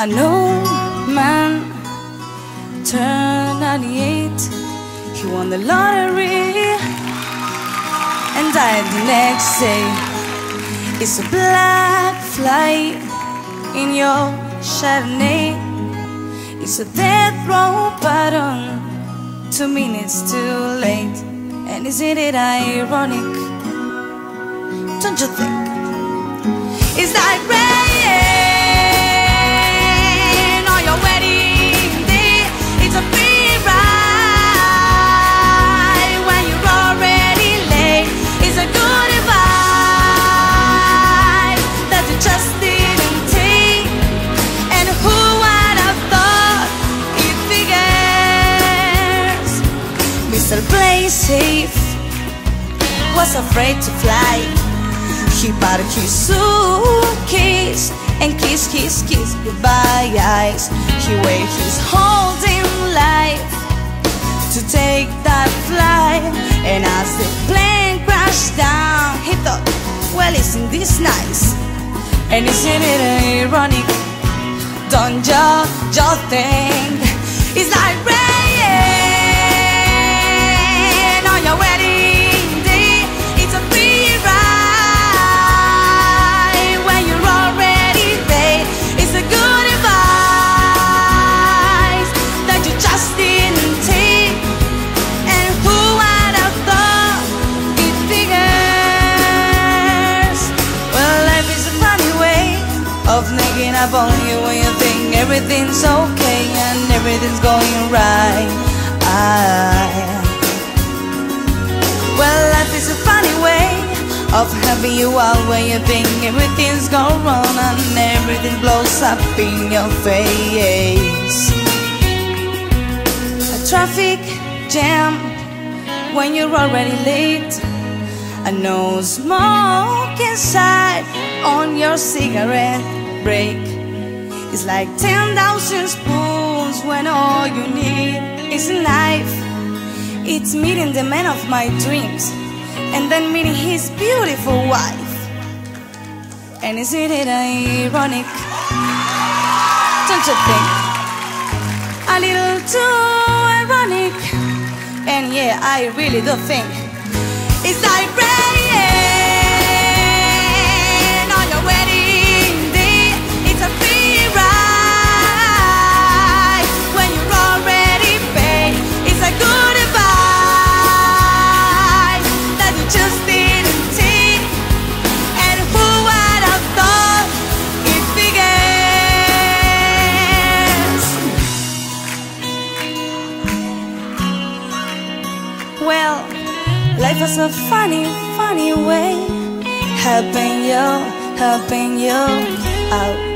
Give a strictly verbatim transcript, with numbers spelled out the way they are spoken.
I know man turned ninety-eight. He won the lottery and died the next day. It's a black fly in your Chardonnay. It's a death row button, two minutes too late. And isn't it ironic? Don't you think? It's like rain on your wedding day. It's a free ride when you're already late. It's a goodbye that you just didn't take. And who would have thought it figures? Mister Play Safe was afraid to fly. He packed his suitcase and kiss, kiss, kiss goodbye eyes. He waited his whole damn life to take that flight. And as the plane crashed down, he thought, well, isn't this nice? And isn't it ironic? Don't you just think? It's like rain on your wedding day. It's a free ride of sneaking up on you when you think everything's okay and everything's going right. I, well, life is a funny way of having you out when you think everything's gone wrong and everything blows up in your face. A traffic jam when you're already late. A no smoke inside on your cigarette break. It's like ten thousand spoons when all you need is a knife. It's meeting the man of my dreams and then meeting his beautiful wife. And isn't it ironic? Don't you think? A little too ironic. And yeah, I really do think it's like rain on your wedding day. It's a free ride when you're already paid. It's a goodbye that you just didn't take. And who would have thought it figures? Well, life is a funny, funny way, helping you, helping you out.